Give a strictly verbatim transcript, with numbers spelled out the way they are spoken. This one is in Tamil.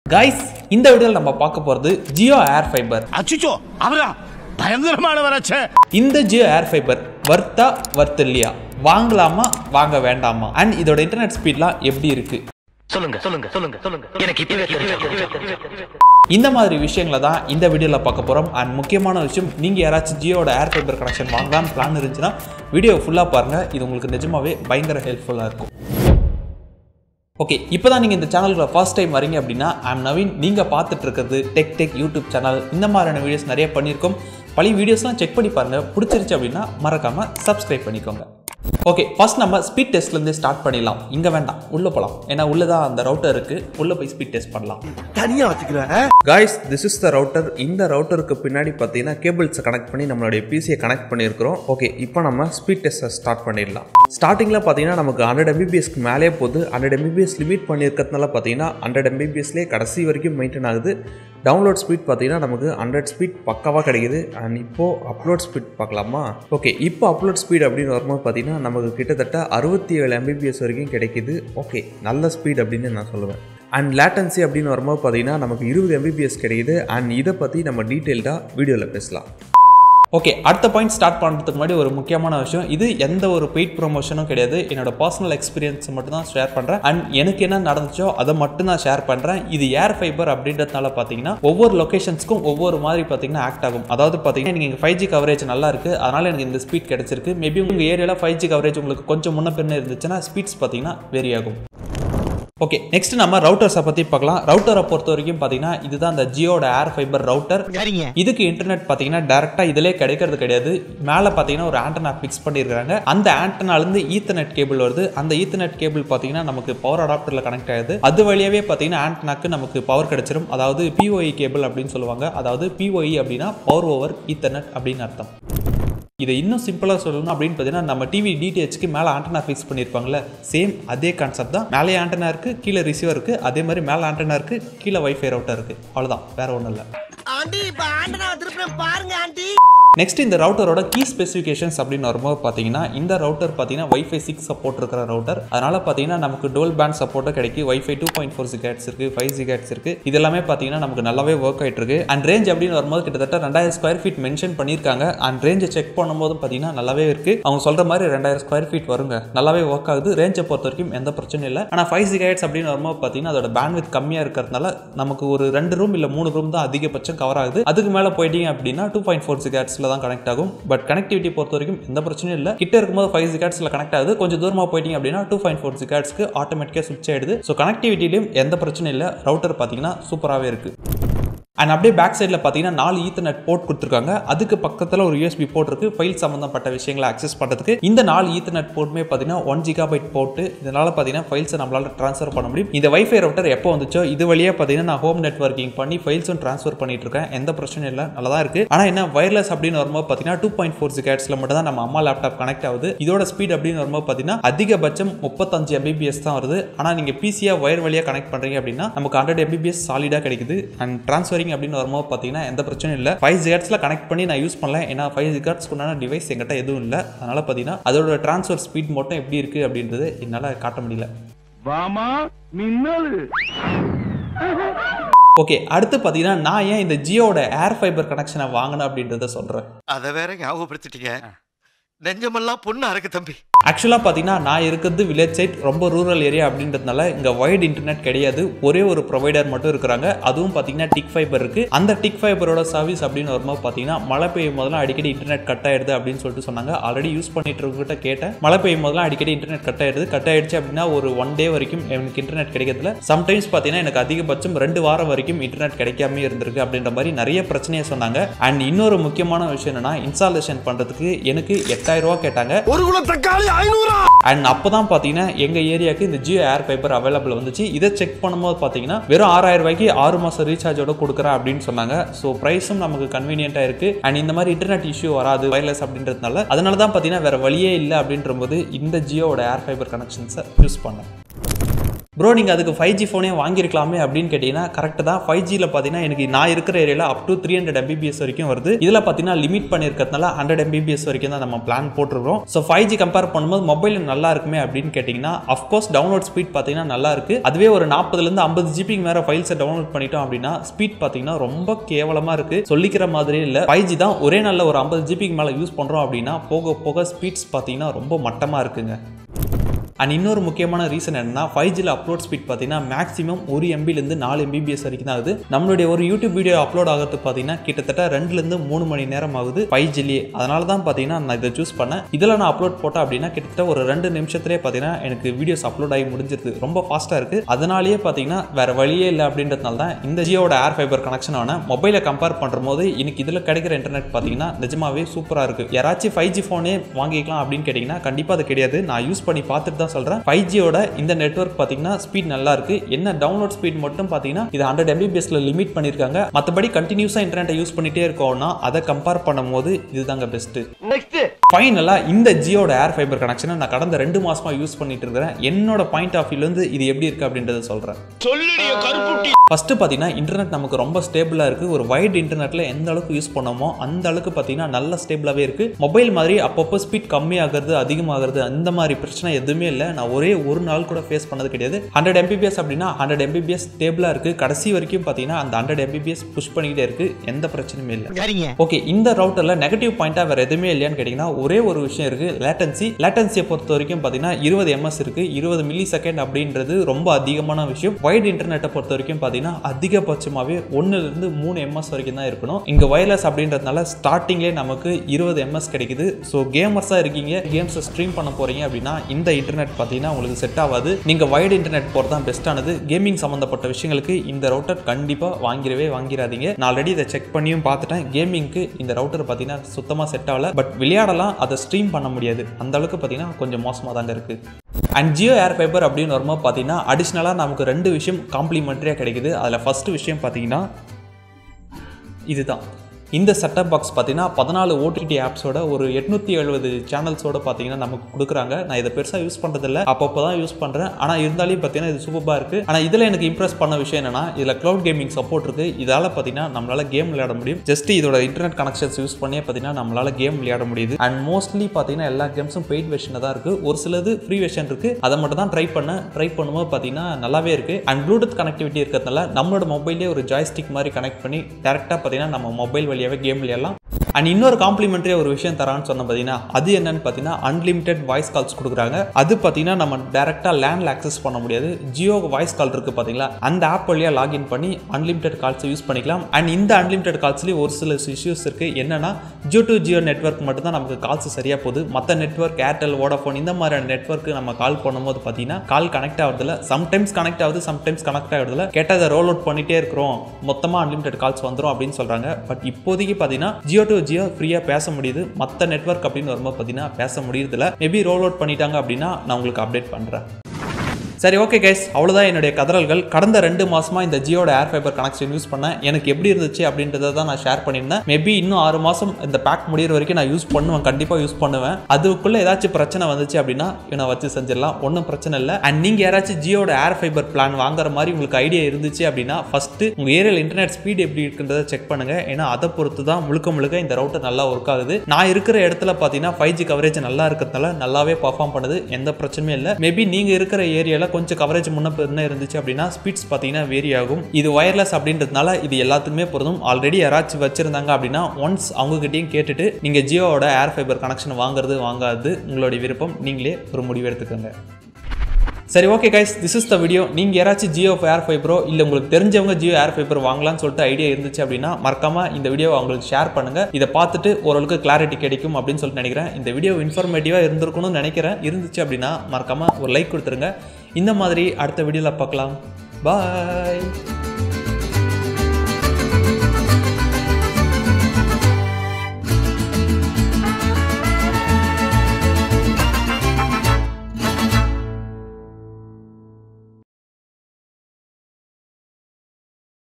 गाइस இந்த வீடியோல நம்ம பார்க்க போறது Jio Air Fiber. அச்சச்சோ அவரா பயங்கரமானவராச்சே. இந்த Jio Air Fiber வர்த்தா வர்த் இல்லையா, வாங்கலாமா வாங்க வேண்டாமா, அண்ட் இதோட இன்டர்நெட் ஸ்பீட்லாம் எப்படி இருக்கு சொல்லுங்க சொல்லுங்க சொல்லுங்க சொல்லுங்க எனக்கு இப்பவே தெரியும். இந்த மாதிரி விஷயங்களை தான் இந்த வீடியோல பார்க்க போறோம். அண்ட் முக்கியமான விஷயம், நீங்க யாராச்சும் ஜியோட ஏர் ஃபைபர் கனெக்ஷன் வாங்கலாம் பிளான் இருந்துச்சுன்னா வீடியோ ஃபுல்லா பாருங்க. இது உங்களுக்கு நிஜமாவே பயங்கர ஹெல்ப்ஃபுல்லா இருக்கும். ஓகே, இப்போ தான் நீங்கள் இந்த சேனலுக்குள்ள ஃபர்ஸ்ட் டைம் வரீங்க அப்படின்னா ஐம் நவீன். நீங்கள் பார்த்துட்டு இருக்கிறது டெக் டெக் யூடியூப் சேனல். இந்த மாதிரியான வீடியோஸ் நிறைய பண்ணியிருக்கோம். பழைய வீடியோஸ்லாம் செக் பண்ணி பாருங்கள். பிடிச்சிருச்சு அப்படின்னா மறக்காமல் சப்ஸ்கிரைப் பண்ணிக்கோங்க. ஓகே, ஃபர்ஸ்ட் நம்ம ஸ்பீட் டெஸ்ட்லேருந்து ஸ்டார்ட் பண்ணிடலாம். இங்கே வேண்டாம், உள்ளே போகலாம். ஏன்னா உள்ளே தான் அந்த ரவுட்டர் இருக்குது. உள்ளே போய் ஸ்பீட் டெஸ்ட் பண்ணலாம். தனியாக வச்சுக்கிறேன். Guys, this is the router. இந்த ரவுட்டருக்கு பின்னாடி பார்த்தீங்கன்னா கேபிள்ஸை கனெக்ட் பண்ணி நம்மளுடைய பிசியை கனெக்ட் பண்ணியிருக்கிறோம். ஓகே, இப்போ நம்ம ஸ்பீட் டெஸ்ட்டை ஸ்டார்ட் பண்ணிடலாம். ஸ்டார்டிங்கில் பார்த்தீங்கன்னா நமக்கு ஹண்ட்ரட் எம்பிபிஎஸ்க்கு மேலே போகுது. ஹண்ட்ரட் எம்பிபிஎஸ் லிமிட் பண்ணியிருக்கிறதுனால பார்த்தீங்கன்னா ஹண்ட்ரட் எம்பிபிஎஸ்லேயே கடைசி வரைக்கும் மெயின்டைன் ஆகுது. டவுன்லோட் ஸ்பீட் பார்த்தீங்கன்னா நமக்கு ஹண்ட்ரட் ஸ்பீட் பக்காவாக கிடைக்குது. அண்ட் இப்போது அப்லோட் ஸ்பீட் பார்க்கலாமா? ஓகே, இப்போ அப்லோட் ஸ்பீட் அப்படின்னு வரும்போது பார்த்தீங்கன்னா நமக்கு கிட்டத்தட்ட அறுபத்தி ஏழு எம்பிபிஎஸ் வரைக்கும் கிடைக்குது. ஓகே, நல்ல ஸ்பீட் அப்படின்னு நான் சொல்லுவேன். அண்ட் லேட்டன்சி அப்படின்னு வரும்போது பார்த்தீங்கன்னா நமக்கு இருபது எம்பிபிஎஸ் கிடைக்குது. அண்ட் இதை பற்றி நம்ம டீட்டெயில்டாக வீடியோவில் பேசலாம். ஓகே, அடுத்த பாயிண்ட் ஸ்டார்ட் பண்ணுறதுக்கு முன்னாடி ஒரு முக்கியமான விஷயம். இது எந்த ஒரு பெய்ட் ப்ரொமோஷனும் கிடையாது. என்னோட பர்சனல் எக்ஸ்பீரியன்ஸை மட்டும் தான் ஷேர் பண்ணுறேன். அண்ட் எனக்கு என்ன நடந்துச்சோ அதை மட்டும் தான் ஷேர் பண்ணுறேன். இது ஏர் ஃபைபர் அப்படின்றதுனால பார்த்தீங்கன்னா ஒவ்வொரு லொக்கேஷன்ஸ்க்கும் ஒவ்வொரு மாதிரி பார்த்தீங்கன்னா ஆக்ட் ஆகும். அதாவது பார்த்தீங்கன்னா நீங்கள் ஃபைவ் ஜி கவரேஜ் நல்லா இருக்குது, அதனால் எனக்கு இந்த ஸ்பீட் கிடைச்சிருக்கு. மேபி உங்கள் ஏரியாவில் ஃபைவ் ஜி கவரேஜ் உங்களுக்கு கொஞ்சம் முன்ன பின்ன இருந்துச்சுன்னா ஸ்பீட்ஸ் பார்த்தீங்கன்னா வேரி ஆகும். ஓகே, நெக்ஸ்ட் நம்ம ரவுட்டர்ஸை பற்றி பார்க்கலாம். ரவுட்டரை பொறுத்த வரைக்கும் பார்த்தீங்கன்னா இதுதான் அந்த ஜியோட ஏர் ஃபைபர் ரவுட்டர். இதுக்கு இன்டர்நெட் பார்த்தீங்கன்னா டேரெக்டாக இதிலே கிடைக்கிறது கிடையாது. மேலே பார்த்தீங்கன்னா ஒரு ஆண்டனா ஃபிக்ஸ் பண்ணியிருக்காங்க. அந்த ஆண்டனாலேருந்து ஈத்தர்நெட் கேபிள் வருது. அந்த ஈத்தர்நெட் கேபிள் பார்த்தீங்கன்னா நமக்கு பவர் அடாப்டரில் கனெக்ட் ஆகுது. அது வழியாகவே பார்த்தீங்கன்னா ஆண்டனாக்கு நமக்கு பவர் கிடைச்சிடும். அதாவது பிஓஇ கேபிள் அப்படின்னு சொல்லுவாங்க. அதாவது பிஓஇ அப்படின்னா பவர் ஓவர் ஈத்தர்நெட் அப்படின்னு அர்த்தம். இதை இன்னும் சிம்பிளாக சொல்லணும் அப்படின்னு பார்த்தீங்கன்னா நம்ம டிவி டிடிஹெச்க்கு மேலே ஆண்டனா ஃபிக்ஸ் பண்ணியிருப்பாங்கல்ல, சேம் அதே கான்செப்ட் தான். மேலே ஆண்டனா இருக்குது, கீழே ரிசீவர் இருக்குது. அதே மாதிரி மேலே ஆண்டனா இருக்குது, கீழே வைஃபை ரவுட்டர் இருக்குது. அவ்வளோதான், வேறு ஒன்றும் இல்லை. நெக்ஸ்ட் இந்த ரவுட்டரோட கீ ஸ்பெசிஃபிகேஷன்ஸ் அப்படின்னு வரும்போது பார்த்தீங்கன்னா இந்த ரவுட்டர் பார்த்தீங்கன்னா வைஃபை சிக்ஸ் சப்போர்ட் இருக்கிற ரவுட்டர். அதனால பார்த்தீங்கன்னா நமக்கு டோல் பேண்ட் சப்போர்ட்டும் கிடைக்கும். Wifi two point four gigahertz இருக்கு, ஃபைவ் ஜிகாட்ஸ் இருக்கு. இது எல்லாமே பார்த்தீங்கன்னா நமக்கு நல்லாவே ஒர்க் ஆகிட்டு இருக்கு. அண்ட் ரேஞ்ச் அப்படின்னு வரும்போது கிட்டத்தட்ட ரெண்டாயிரம் ஸ்கொயர் ஃபீட் மென்ஷன் பண்ணியிருக்காங்க. அண்ட் ரேஞ்சை செக் பண்ணும்போது பார்த்தீங்கன்னா நல்லாவே இருக்கு. அவங்க சொல்ற மாதிரி ரெண்டாயிரம் ஸ்கொயர் ஃபீட் வருங்க, நல்லாவே ஒர்க் ஆகுது. ரேஞ்சை பொறுத்த வரைக்கும் எந்த பிரச்சனையும் இல்லை. ஆனால் ஃபைவ் ஜிகாட்ஸ் அப்படின்னு வரும்போது பார்த்தீங்கன்னா அதோட பேண்ட்வித் கம்மியாக இருக்கிறதுனால நமக்கு ஒரு ரெண்டு ரூம் இல்லை மூணு ரூம் தான் அதிகபட்சம் கவர் ஆகுது. அதுக்கு மேலே போயிட்டீங்க அப்படின்னா டூ பாயிண்ட் ஃபோர் ஜிகாட்ஸ்ல தான் கனெக்ட் ஆகும். பட் கனெக்டிவிட்டி பொறுத்த வரைக்கும் எந்த பிரச்சனையும் இல்லை. கிட்ட இருக்கும்போது ஃபைவ் ஜிகாட்ஸ்ல கனெக்ட் ஆகுது. கொஞ்சம் தூரமாக போயிட்டீங்க அப்படின்னா டூ பாயிண்ட் ஃபோர் ஜிகாட்ஸ்க்கு ஆட்டோமேட்டிக்காக சுவிட்ச் ஆயிடுது. ஸோ கனெக்டிவிட்டிலையும் எந்த பிரச்சனையும் இல்லை. ரவுட்டர் பார்த்தீங்கன்னா சூப்பராகவே இருக்கு. அண்ட் அப்படியே பேக் சைடில் பார்த்தீங்கன்னா நாலு ஈத்தர்நெட் போர்ட் கொடுத்துருக்காங்க. அதுக்கு பக்கத்தில் ஒரு யூஎஸ்பி போர்ட் இருக்குது ஃபைல் சம்மந்தப்பட்ட விஷயங்களை ஆக்சஸ் பண்ணுறதுக்கு. இந்த நாலு ஈத்தர்நெட் போர்ட்டுமே பார்த்தீங்கன்னா ஒன் ஜிகாபைட் போர்ட்டு. இதனால் பார்த்தீங்கன்னா ஃபைல்ஸை நம்மளால் ட்ரான்ஸ்ஃபர் பண்ண முடியும். இந்த வைஃபை ரவுட்டர் எப்போ வந்துச்சோ இது வழியாக பார்த்தீங்கன்னா நான் ஹோம் நெட்வொர்க்கிங் பண்ணி ஃபைல்ஸும் ட்ரான்ஸ்ஃபர் பண்ணிட்டு இருக்கேன். எந்த பிரச்சனையும் இல்லை, நல்லா தான் இருக்குது. ஆனால் என்ன வயர்லெஸ் அப்படின்னு வரும்போது பார்த்தீங்கன்னா டூ பாயிண்ட் ஃபோர் ஜிகாட்ஸில் மட்டும் தான் நம்ம அம்மா லேப்டாப் கனெக்ட் ஆகுது. இதோட ஸ்பீட் அப்படின்னு வரும்போது பார்த்தீங்கன்னா அதிகபட்சம் முப்பத்தஞ்சு எம்பிபிஎஸ் தான் வருது. ஆனால் நீங்கள் பிசியாக வயர் வழியாக கனெக்ட் பண்ணுறீங்க அப்படின்னா நமக்கு ஹண்ட்ரட் எம்பிபிஎஸ் சாலிடாக கிடைக்குது. அண்ட் ட்ரான்ஸ்ஃபரிங் அப்படின்னு வரும்போது பார்த்தீங்கன்னா எந்த பிரச்சனையும் இல்லை. ஃபைவ் ஜிகாட்ஸ்ல கனெக்ட் பண்ணி நான் யூஸ் பண்ணல. ஏன்னா ஃபைவ் ஜிகாட்ஸ்க்கு உண்டான டிவைஸ் எங்கிட்ட எதுவும் இல்லை. அதனால பார்த்தீங்கன்னா அதோட டிரான்ஸ்ஃபர் ஸ்பீட் மட்டும் எப்படி இருக்கு அப்படின்றது என்னால் காட்ட முடியல. ஓகே, அடுத்து பார்த்தீங்கன்னா நான் ஏன் இந்த ஜியோட ஏர் ஃபைபர் கனெக்ஷனை வாங்கினேன் அப்படின்றத சொல்றேன். அதை வேற ஞாபகப்படுத்திட்டீங்க. நெஞ்சமெல்லாம் பொண்ணா இருக்கு தம்பி. ஆக்சுவலாக பார்த்தீங்கன்னா நான் இருக்கிறது வில்லேஜ் சைட், ரொம்ப ரூரல் ஏரியா அப்படின்றதுனால இங்கே வைட் இன்டர்நெட் கிடையாது. ஒரே ஒரு ப்ரொவைடர் மட்டும் இருக்கிறாங்க. அதுவும் பார்த்தீங்கன்னா டிக் ஃபைபர் இருக்குது. அந்த டிக் ஃபைபரோட சர்வீஸ் அப்படின்னு வரும்போது பார்த்தீங்கன்னா மழை பெய்யும் போதெல்லாம் அடிக்கடி இன்டர்நெட் கட் ஆயிடுது அப்படின்னு சொல்லிட்டு சொன்னாங்க. ஆல்ரெடி யூஸ் பண்ணிட்டு இருக்கிட்ட கேட்டேன். மழை பெய்யும் போதெல்லாம் அடிக்கடி இன்டர்நெட் கட் ஆயிடுது. கட் ஆயிடுச்சு அப்படின்னா ஒரு ஒன் டே வரைக்கும் எனக்கு இன்டர்நெட் கிடைக்கிறதுல. சம்டைம்ஸ் பார்த்தீங்கன்னா எனக்கு அதிகபட்சம் ரெண்டு வாரம் வரைக்கும் இன்டர்நெட் கிடைக்காம இருந்திருக்கு அப்படின்ற மாதிரி நிறைய பிரச்சனையை சொன்னாங்க. அண்ட் இன்னொரு முக்கியமான விஷயம் என்னன்னா இன்ஸ்டாலேஷன் பண்ணுறதுக்கு எனக்கு எட்டாயிரம் ரூபா கேட்டாங்க. ஒரு குல தக்காளி ஐநூறு. அண்ட் அப்பதான் பாத்தீங்கன்னா எங்க ஏரியாக்கு இந்த ஜியோ ஏர் ஃபைபர் அவைலபிள் வந்துச்சு. இதை செக் பண்ணும்போது பாத்தீங்கன்னா வெறும் ஆறாயிரம் ரூபாய்க்கு ஆறு மாசம் ரீசார்ஜோட கொடுக்குறேன் அப்படின்னு சொன்னாங்க. ஸோ பிரைஸும் நமக்கு கன்வீனியன்ட்டா இருக்கு. அண்ட் இந்த மாதிரி இன்டர்நெட் இஷ்யூ வராது வயர்லெஸ் அப்படின்றதுனால. அதனால தான் பாத்தீங்கன்னா வேற வழியே இல்லை அப்படின்ற போது இந்த ஜியோட ஏர் ஃபைபர் கனெக்ஷன்ஸை யூஸ் பண்ணேன். ப்ரோ நீங்கள் அதுக்கு ஃபைவ் ஜி ஃபோனே வாங்கியிருக்கலாமே அப்படின்னு கேட்டிங்கன்னா கரெக்ட் தான். ஃபைவ் ஜியில் பார்த்தீங்கன்னா எனக்கு நான் இருக்கிற ஏரியாவில் up to three hundred Mbps வரைக்கும் வருது. இதில் பார்த்தீங்கன்னா லிமிட் பண்ணியிருக்கிறதுனால ஹண்ட்ரட் எம்பிபிஎஸ் வரைக்கும் தான் நம்ம பிளான் போட்டுருக்கோம். ஸோ ஃபைவ் ஜி கம்பேர் பண்ணும்போது மொபைல் நல்லா இருக்குமே அப்படின்னு கேட்டிங்கன்னா அஃப்கோர்ஸ் டவுன்லோட் ஸ்பீட் பார்த்தீங்கன்னா நல்லா இருக்கு. அதுவே ஒரு நாற்பதுலேருந்து ஐம்பது ஜிபிக்கு மேலே ஃபைல்ஸை டவுன்லோட் பண்ணிட்டோம் அப்படின்னா ஸ்பீட் பார்த்தீங்கன்னா ரொம்ப கேவலமாக இருக்கு. சொல்லிக்கிற மாதிரியே இல்லை. ஃபைவ் ஜி தான் ஒரே நல்ல ஒரு ஐம்பது ஜிபிக்கு மேலே யூஸ் பண்ணுறோம் அப்படின்னா போக போக ஸ்பீட்ஸ் பார்த்தீங்கன்னா ரொம்ப மட்டமாக இருக்குங்க. அண்ட் இன்னொரு முக்கியமான ரீசன் என்னன்னா ஃபைவ் ஜியில் அப்லோட் ஸ்பீட் பார்த்தீங்கன்னா மேக்ஸிமம் ஒரு எம்பிலேருந்து நாலு எம்பிபிஎஸ் வரைக்கும் தான் ஆகுது. நம்மளுடைய ஒரு யூடியூப் வீடியோ அப்லோட் ஆகிறதுக்கு பார்த்தீங்கன்னா கிட்டத்தட்ட ரெண்டுலேருந்து மூணு மணி நேரம் ஆகுது ஃபைவ் ஜிலேயே. அதனால தான் பார்த்தீங்கன்னா நான் இதை சூஸ் பண்ணேன். இதில் நான் அப்லோட் போட்டேன் அப்படின்னா கிட்டத்தட்ட ஒரு ரெண்டு நிமிஷத்துலேயே பார்த்தீங்கன்னா எனக்கு வீடியோஸ் அப்லோட் ஆகி முடிஞ்சிருது. ரொம்ப ஃபாஸ்ட்டாக இருக்குது. அதனாலேயே பார்த்தீங்கன்னா வேறு வழியே இல்லை அப்படின்றதுனால தான் இந்த ஜியோட ஏர் ஃபைபர் கனெக்ஷனான மொபைலை கம்பேர் பண்ணுற போது இன்னைக்கு இதில் கிடைக்கிற இன்டர்நெட் பார்த்தீங்கன்னா நிஜமாவே சூப்பராக இருக்குது. யாராச்சும் ஃபைவ் ஜி ஃபோனே வாங்கிக்கலாம் அப்படின்னு கேட்டிங்கன்னா கண்டிப்பாக அது கிடையாது. நான் யூஸ் பண்ணி பார்த்துட்டு தான் சொல்கிறேன். ஃபைவ் ஜியோட இந்த நெட்வொர்க் பார்த்தீங்கன்னா ஸ்பீட் நல்லா இருக்கு. என்ன டவுன்லோட் ஸ்பீட் மட்டும் பார்த்தீங்கன்னா இது ஹண்ட்ரட் எம்பிபிஎஸ்ல லிமிட் பண்ணியிருக்காங்க. மற்றபடி கண்டினியூஸாக இன்டர்நெட்டை யூஸ் பண்ணிட்டே இருக்கோம்னா அதை கம்பேர் பண்ணும்போது இதுதாங்க பெஸ்ட். ஃபைனலா இந்த ஜியோட ஏர் ஃபைபர் கனெக்ஷனை நான் கடந்த ரெண்டு மாசமா யூஸ் பண்ணிட்டு இருக்கிறேன். என்னோட பாயிண்ட் ஆஃப் வியூல இருந்து இது எப்படி இருக்கு அப்படின்றத சொல்றேன். ஃபர்ஸ்ட் பார்த்தீங்கன்னா இன்டர்நெட் நமக்கு ரொம்ப ஸ்டேபிளா இருக்கு. ஒரு வைட் இன்டர்நெட்ல எந்த அளவுக்கு யூஸ் பண்ணோமோ அந்த அளவுக்கு பார்த்தீங்கன்னா நல்ல ஸ்டேபிளாவே இருக்கு. மொபைல் மாதிரி அப்பப்போ ஸ்பீட் கம்மியாகிறது அதிகமாகிறது அந்த மாதிரி பிரச்சனை எதுவுமே இல்லை. நான் ஒரே ஒரு நாள் கூட ஃபேஸ் பண்ணது கிடையாது. ஹண்ட்ரட் எம்பிபிஎஸ் அப்படின்னா ஹண்ட்ரட் எம்பிபிஎஸ் ஸ்டேபிளா இருக்கு. கடைசி வரைக்கும் பார்த்தீங்கன்னா அந்த ஹண்ட்ரட் எம்பிபிஎஸ் புஷ் பண்ணிக்கிட்டே இருக்கு. எந்த பிரச்சனையும் இல்லை. ஓகே, இந்த ரவுட்டர்ல நெகட்டிவ் பாயிண்டா வேற எதுவுமே இல்லையான்னு கேட்டீங்கன்னா ஒரே ஒரு விஷயம் இருக்கு, லேட்டன்சி. லேட்டன்சியை பொறுத்த வரைக்கும் பார்த்தீங்கன்னா இருபது எம்எஸ் இருக்கு. இருபது மில்லி செகண்ட் அப்படின்றது ரொம்ப அதிகமான விஷயம். வைட் இன்டர்நெட்டை பொறுத்த வரைக்கும் பார்த்தீங்கன்னா அதிகபட்சமாகவே ஒன்னுல இருந்து மூணு எம்எஸ் வரைக்கும் தான் இருக்கணும். இங்க வயர்லெஸ் அப்படின்றதுனால ஸ்டார்டிங்லேயே நமக்கு இருபது எம்எஸ் கிடைக்குது. ஸோ கேமர்ஸா இருக்கீங்க, கேம்ஸை ஸ்ட்ரீம் பண்ண போறீங்க அப்படின்னா இந்த இன்டர்நெட் பார்த்தீங்கன்னா உங்களுக்கு செட் ஆகாது. நீங்க வைட் இன்டர்நெட் போறது தான் பெஸ்டானது. கேமிங் சம்பந்தப்பட்ட விஷயங்களுக்கு இந்த ரவுட்டர் கண்டிப்பா வாங்கிடவே வாங்கிடாதீங்க. நான் ஆல்ரெடி இதை செக் பண்ணியும் பார்த்துட்டேன். கேமிங்க்கு இந்த ரவுட்டர் பார்த்தீங்கன்னா சுத்தமா செட் ஆகல. பட் விளையாடலாம், அதை ஸ்ட்ரீம் பண்ண முடியாது. அந்த அளவுக்கு பார்த்தீங்கன்னா கொஞ்சம் மோசமாக தாங்க இருக்கு. அண்ட் ஜியோ ஏர் ஃபைபர் அப்படின்னு வரும்போது பார்த்தீங்கன்னா அடிஷ்னலாக நமக்கு ரெண்டு விஷயம் காம்ப்ளிமெண்ட்ரியாக கிடைக்குது. அதில் ஃபர்ஸ்ட் விஷயம் பார்த்தீங்கன்னா இதுதான். இந்த செட்டப் பாக்ஸ் பார்த்தீங்கன்னா பதினாலு ஓடிடி ஆப்ஸோட ஒரு எட்நூற்றி எழுபது சேனல்ஸோட பார்த்தீங்கன்னா நமக்கு கொடுக்குறாங்க. நான் இதை பெருசாக யூஸ் பண்ணுறதில்ல, அப்பப்போ தான் யூஸ் பண்ணுறேன். ஆனால் இருந்தாலும் பார்த்தீங்கன்னா இது சூப்பராக இருக்குது. ஆனால் இதில் எனக்கு இம்ப்ரெஸ் பண்ண விஷயம் என்னன்னா இதில் க்ளவுட் கேமிங் சப்போர்ட் இருக்குது. இதால் பார்த்தீங்கன்னா நம்மளால் கேம் விளையாட முடியும். ஜஸ்ட் இதோட இன்டர்நெட் கனெக்ஷன்ஸ் யூஸ் பண்ணியே பார்த்தீங்கன்னா நம்மளால் கேம் விளையாட முடியுது. அண்ட் மோஸ்ட்லி பார்த்தீங்கன்னா எல்லா கேம்ஸும் பெய்ட் வெர்ஷனில் தான் இருக்குது. ஒரு சிலது ஃப்ரீ வெர்ஷன் இருக்குது. அதை மட்டும் தான் ட்ரை பண்ண ட்ரை பண்ணும்போது பார்த்தீங்கன்னா நல்லாவே இருக்குது. அண்ட் ப்ளூடூத் கனெக்டிவிட்டி இருக்கிறதுனால நம்மளோட மொபைலே ஒரு ஜாய்ஸ்டிக் மாதிரி கனெக்ட் பண்ணி டேரெக்டாக பார்த்தீங்கன்னா நம்ம மொபைல் வழியாகவே கேம் விளையாடலாம். அண்ட் இன்னொரு காம்ப்ளிமெண்ட்ரி ஒரு விஷயம் தரான்னு சொன்ன பார்த்தீங்கன்னா அது என்னன்னு பார்த்தீங்கன்னா அன்லிமிட்டெட் வாய்ஸ் கால்ஸ் கொடுக்குறாங்க. அது பார்த்தீங்கன்னா நம்ம டேரெக்டாக லேண்டில் ஆக்சஸ் பண்ண முடியாது. ஜியோ வாய்ஸ் கால் இருக்குது பார்த்தீங்களா, அந்த ஆப் வழியாக லாகின் பண்ணி அன்லிமிட்டெட் கால்ஸ் யூஸ் பண்ணிக்கலாம். அண்ட் இந்த அன்லிமிட்டெட் கால்ஸ்லேயும் ஒரு சில இஷ்யூஸ் இருக்குது. என்னன்னா ஜியோ டு ஜியோ நெட்வொர்க் மட்டும் தான் நமக்கு கால்ஸ் சரியாக போகுது. மற்ற நெட்வொர்க் ஏர்டெல், வோடாஃபோன் இந்த மாதிரியான நெட்வொர்க்கு நம்ம கால் பண்ணும்போது பார்த்தீங்கன்னா கால் கனெக்ட் ஆகுறதில்ல. சம்டைம்ஸ் கனெக்ட் ஆகுது, சம்டைம்ஸ் கனெக்ட் ஆகுறதில்ல. கேட்டால் அதை ரோல் அவுட் பண்ணிட்டே இருக்கிறோம், மொத்தமாக அன்லிமிட்டெட் கால்ஸ் வந்துடும் அப்படின்னு சொல்கிறாங்க. பட் இப்போதைக்கு பார்த்தீங்கன்னா ஜியோ டு ஜியோ ஃப்ரீயாக பேச முடியுது. மற்ற நெட்வொர்க் அப்படின்னு வரும்போது பார்த்தீங்கன்னா பேச முடியறதில்ல. மேபி ரோல் அவுட் பண்ணிட்டாங்க அப்படின்னா நான் உங்களுக்கு அப்டேட் பண்ணுறேன். சரி, ஓகே கைஸ், அவ்வளோதான் என்னுடைய கதறல்கள். கடந்த ரெண்டு மாசமா இந்த ஜியோட ஏர் ஃபைபர் கனெக்ஷன் யூஸ் பண்ணேன். எனக்கு எப்படி இருந்துச்சு அப்படின்றத தான் நான் ஷேர் பண்ணியிருந்தேன். மேபி இன்னும் ஆறு மாதம் இந்த பேக் முடிகிற வரைக்கும் நான் யூஸ் பண்ணுவேன், கண்டிப்பாக யூஸ் பண்ணுவேன். அதுக்குள்ளே ஏதாச்சும் பிரச்சனை வந்துச்சு அப்படின்னா இவனை வச்சு செஞ்சிடலாம், ஒன்றும் பிரச்சனை இல்லை. அண்ட் நீங்கள் யாராச்சும் ஜியோட ஏர் ஃபைபர் பிளான் வாங்குற மாதிரி உங்களுக்கு ஐடியா இருந்துச்சு அப்படின்னா ஃபஸ்ட்டு உங்கள் ஏரியாவில் இன்டர்நெட் ஸ்பீட் எப்படி இருக்குன்றதை செக் பண்ணுங்க. ஏன்னா அதை பொறுத்து தான் முழுக்க முழுக்க இந்த ரவுட்டர் நல்லா ஒர்க் ஆகுது. நான் இருக்கிற இடத்துல பார்த்தீங்கன்னா ஃபைவ் ஜி கவரேஜ் நல்லா இருக்கிறதுனால நல்லாவே பர்ஃபார்ம் பண்ணுது, எந்த பிரச்சனையும் இல்லை. மேபி நீங்கள் இருக்கிற ஏரியாவில் கொஞ்சம் கவரேஜ் முன்ன பின்ன இருந்துச்சு அப்படின்னா ஸ்பீட்ஸ் பார்த்தீங்கன்னா வேரி ஆகும். இது வயர்லெஸ் அப்படின்றதுனால இது எல்லாத்துக்குமே பொருந்தும். ஆல்ரெடி யாராச்சும் வச்சிருந்தாங்க அப்படின்னா ஒன்ஸ் அவங்ககிட்டயும் கேட்டுட்டு நீங்கள் ஜியோவோட ஏர் ஃபைபர் கனெக்ஷன் வாங்குறது வாங்காது உங்களுடைய விருப்பம், நீங்களே ஒரு முடிவு எடுத்துக்கோங்க. சரி, okay guys, this is the video. நீங்கள் யாராச்சும் ஜியோ ஏர் ஃபைபரோ இல்லை உங்களுக்கு தெரிஞ்சவங்க ஜியோ ஏர் ஃபைபர் வாங்கலாம்னு சொல்லிட்டு ஐடியா இருந்துச்சு அப்படின்னா மறக்காம இந்த வீடியோ அவங்களுக்கு ஷேர் பண்ணுங்க. இதை பார்த்துட்டு ஓரளவுக்கு கிளாரிட்டி கிடைக்கும் அப்படின்னு சொல்லிட்டு நினைக்கிறேன். இந்த வீடியோ இன்ஃபர்மேட்டிவாக இருந்திருக்கணும்னு நினைக்கிறேன். இருந்துச்சு அப்படின்னா மறக்காம ஒரு லைக் கொடுத்துருங்க. இந்த மாதிரி அடுத்த வீடியோவில் பார்க்கலாம். பாய்.